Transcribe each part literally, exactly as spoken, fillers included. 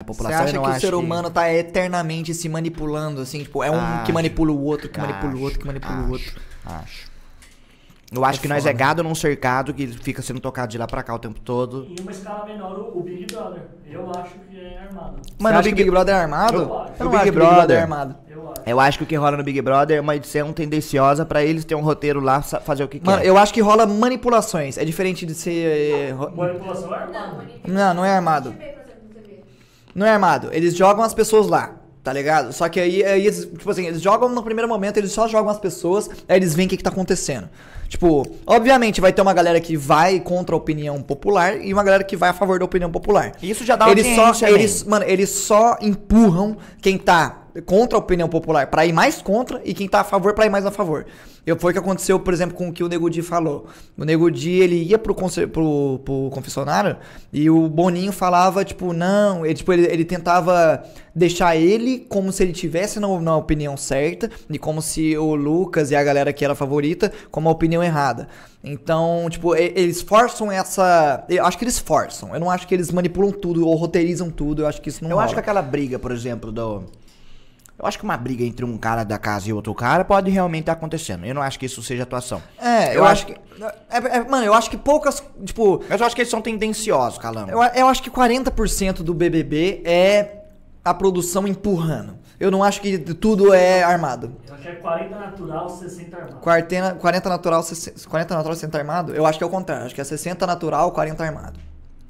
população. Você acha eu não que o acho ser que... humano tá eternamente se manipulando, assim? Tipo, é um Acho, que manipula o outro, que manipula acho, o outro, que manipula acho, o outro. Acho. Eu acho É que nós foda. é gado num cercado que fica sendo tocado de lá pra cá o tempo todo. Em uma escala menor, o o Big Brother. Eu acho que é armado. Mano, Mano, você o acha que o Big- Big Brother é armado? Eu acho. Eu não O acho Big que o Big Brother Brother- é armado. Eu acho. Eu acho que o que rola no Big Brother é uma edição tendenciosa pra eles ter um roteiro lá, sa- fazer o que Mano, quer. eu acho que rola manipulações. É diferente de ser... eh, ro- Manipulação é Não, armada. manipulação. Não, não é armado. Deixa eu ver, por exemplo, na T V. Não é armado. Eles jogam as pessoas lá, tá ligado? Só que aí, aí eles, tipo assim, eles jogam no primeiro momento, eles só jogam as pessoas, aí eles veem o que, que tá acontecendo. Tipo, obviamente vai ter uma galera que vai contra a opinião popular e uma galera que vai a favor da opinião popular. Isso já dá uma eles só, audiência, eles, mano, eles só empurram quem tá contra a opinião popular pra ir mais contra e quem tá a favor pra ir mais a favor. Eu, foi o que aconteceu, por exemplo, com o que o Nego Di falou. O Nego Di, ele ia pro, conce- pro, pro confessionário e o Boninho falava, tipo, não, ele, tipo, ele, ele tentava deixar ele como se ele tivesse na, na opinião certa e como se o Lucas e a galera que era favorita como a opinião errada. Então, tipo, e- eles forçam essa... Eu acho que eles forçam. Eu não acho que eles manipulam tudo ou roteirizam tudo. Eu acho que isso não Eu rola. acho que aquela briga, por exemplo, do... Eu acho que uma briga entre um cara da casa e outro cara pode realmente estar acontecendo. Eu não acho que isso seja atuação. É, eu, Eu acho que... é- é- mano, eu acho que poucas... Tipo, Mas eu acho que eles são tendenciosos, Calango. eu, eu acho que quarenta por cento do B B B é a produção empurrando. Eu não acho que tudo é armado. Eu acho que é quarenta natural, sessenta armado. quarenta, quarenta natural, sessenta, quarenta natural, sessenta armado? Eu acho que é o contrário. Acho que é sessenta natural, quarenta armado.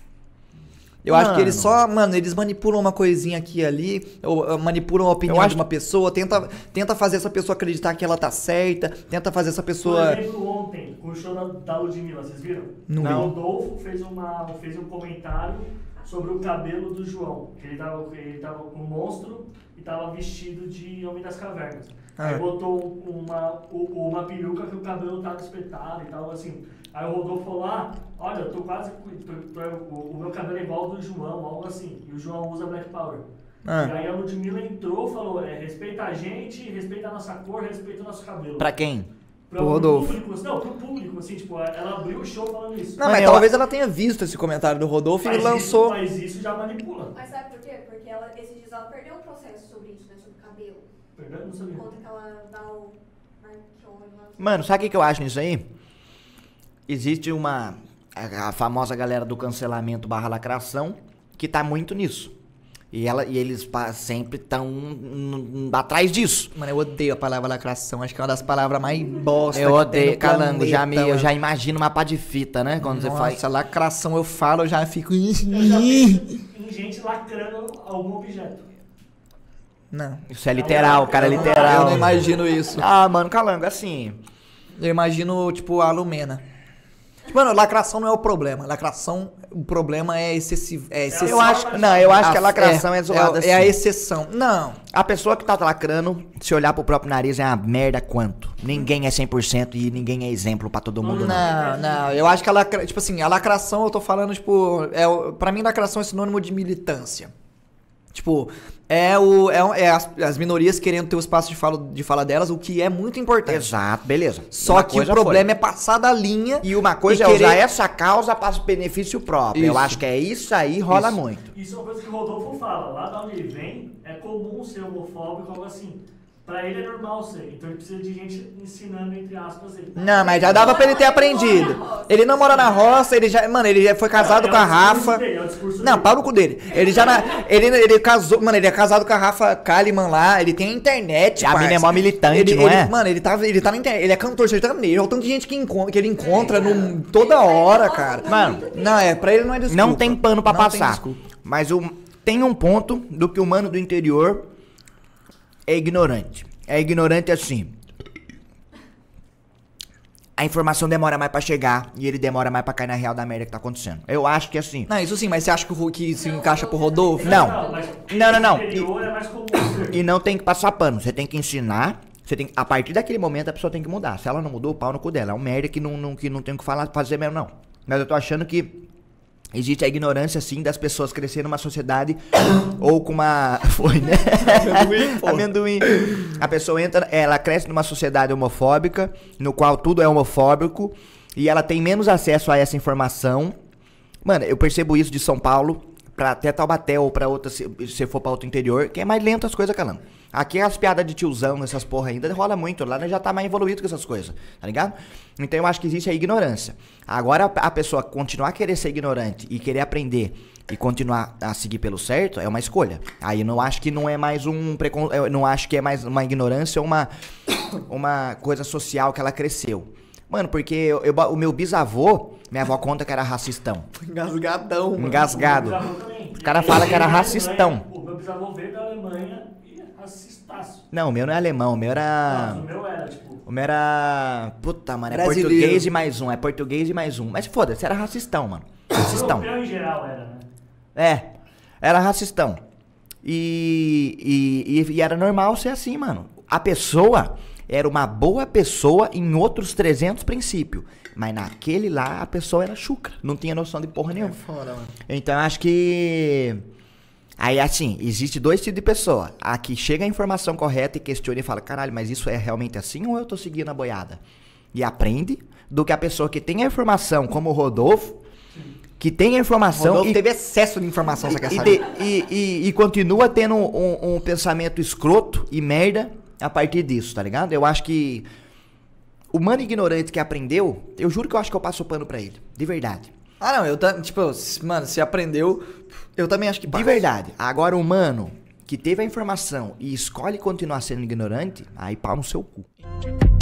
Eu acho que eles Mano. só, mano, eles manipulam uma coisinha aqui e ali, ou, ou manipulam a opinião Eu acho de uma pessoa, tenta, tenta fazer essa pessoa acreditar que ela tá certa, tenta fazer essa Por pessoa... exemplo, ontem, com o show da, da Ludmilla, vocês viram? Não O vi. Rodolfo fez, uma, fez um comentário sobre o cabelo do João. Que ele tava, ele tava com um monstro e tava vestido de Homem das Cavernas. Ah. Aí botou uma, u- uma peruca que o cabelo tava espetado e tal, assim. Aí o Rodolfo falou, ah, olha, eu tô quase... Tô, tô, o, o meu cabelo é igual ao do João, algo assim. E o João usa Black Power. Ah. E aí a Ludmilla entrou e falou, é, respeita a gente, respeita a nossa cor, respeita o nosso cabelo. Pra quem? Pra Pro o Rodolfo. público, não, pro público, assim, tipo, ela abriu o show falando isso. Não, Mano, mas eu- talvez ela tenha visto esse comentário do Rodolfo mas e lançou... Isso, mas isso já manipula. Mas sabe por quê? Porque ela, esses dias ela perdeu um processo sobre isso, né? Sobre o cabelo. Perdão, não Por sabia. conta que ela dá o marquione lá. Mano, sabe o que que eu acho nisso aí? Existe uma... A, a famosa galera do cancelamento barra lacração que tá muito nisso. E, ela, e eles pa- sempre estão atrás disso. Mano, eu odeio a palavra lacração. Acho que é uma das palavras mais bosta Eu que tem odeio, no Calango. Já, me, planeta, eu já mano. imagino uma pá de fita, né? Quando você faz... Nossa, lacração eu falo, eu já fico... Eu já penso em gente lacrando algum objeto. Não. Isso é literal, cara, é Eu literal. não imagino isso. Ah, mano, Calango, assim... Eu imagino, tipo, a Lumena. Tipo, mano, lacração não é o problema. Lacração, o problema é excessivo. É excessivo. Eu acho, não, eu acho que a lacração é, zoada é, é a assim. exceção. Não. A pessoa que tá lacrando, se olhar pro próprio nariz, é uma merda quanto. Ninguém é cem por cento e ninguém é exemplo pra todo mundo, não. Não, não. Eu acho que a lacração... Tipo assim, a lacração, eu tô falando, tipo... É, o- pra mim, lacração é sinônimo de militância. Tipo, é, o, é, o- é as, as minorias querendo ter o espaço de fala, de fala delas, o que é muito importante. Exato, beleza. Só Uma que o coisa problema foi. é passar da linha... E uma coisa e é querer- usar essa causa para benefício próprio. Eu Isso. acho que é isso aí, rola Isso. muito. Isso é uma coisa que o Rodolfo fala. Lá da onde ele vem, é comum ser homofóbico, algo assim. Pra ele é normal ser. Então ele precisa de gente ensinando, entre aspas, ele. Não, mas já dava pra ele ter aprendido. Ele não mora na roça, ele já... Mano, ele já foi casado É o com a discurso Rafa... dele, é o discurso Não, dele. pau no cu dele. Ele já... Na, ele, ele casou... Mano, ele é casado com a Rafa Kalimann lá, ele tem a internet, A mina é parça. mó militante, ele, não ele- é? Mano, ele tá, ele tá na internet, ele é cantor sertanejo, é o tanto de gente que, encontra, que ele encontra no, toda hora, cara. Mano, Não, é, pra ele não é desculpa. não tem pano pra Não tem passar. desculpa. Mas o, tem um ponto do que o mano do interior é ignorante. É ignorante assim. A informação demora mais pra chegar e ele demora mais pra cair na real da merda que tá acontecendo. Eu acho que assim... Não, isso sim, mas você acha que, o, Ro- que isso encaixa pro Rodolfo? Não. mas Não, não, não. no interior é mais comum ser. E não tem que passar pano, você tem que ensinar. Você tem, a partir daquele momento a pessoa tem que mudar. Se ela não mudou, o pau no cu dela. É um merda que não, não, que não tem o que falar, fazer mesmo, não. Mas eu tô achando que existe a ignorância, sim, das pessoas crescerem numa sociedade ou com uma... Foi, né? Amendoim, pô. Amendoim. A pessoa entra, ela cresce numa sociedade homofóbica, no qual tudo é homofóbico, e ela tem menos acesso a essa informação. Mano, eu percebo isso de São Paulo pra até Taubaté ou pra outra, se você for pra outro interior, que é mais lento as coisas, Calango. Aqui as piadas de tiozão, essas porra ainda, rola muito. Lá já tá mais evoluído com essas coisas, tá ligado? Então eu acho que existe a ignorância. Agora a pessoa continuar a querer ser ignorante e querer aprender e continuar a seguir pelo certo, é uma escolha. Aí eu não acho que não é mais um precon... eu não acho que é mais uma ignorância ou uma, uma coisa social que ela cresceu. Mano, porque eu, eu, o meu bisavô, minha avó conta que era racistão. Engasgadão, mano. Engasgado. O meu bisavô também. Os caras falam que era racistão. O meu bisavô veio da Alemanha e é racistaço. Não, o meu não é alemão, o meu era... Nossa, o meu era, tipo... O meu era... Puta, mano, é Brasileiro. português e mais um, é português e mais um. Mas foda-se, era racistão, mano. Racistão. Europeu em geral era, né? É, era racistão. E, e, e, e era normal ser assim, mano. A pessoa era uma boa pessoa em outros trezentos princípios. Mas naquele lá, a pessoa era chucra. Não tinha noção de porra nenhuma. É foda, mano. Então, eu acho que... Aí, assim, existe dois tipos de pessoa. A que chega a informação correta e questiona e fala, caralho, mas isso é realmente assim ou eu tô seguindo a boiada? E aprende. Do que a pessoa que tem a informação, como o Rodolfo, que tem a informação Rodolfo e... teve excesso de informação, você quer E, saber? de- e- e- e continua tendo um, um pensamento escroto e merda a partir disso, tá ligado? Eu acho que o mano ignorante que aprendeu, eu juro que eu acho que eu passo o pano pra ele. De verdade. Ah, não, eu também, tipo, se- mano, se aprendeu, eu também acho que De passa. verdade. Agora o mano que teve a informação e escolhe continuar sendo ignorante, aí pau no seu cu.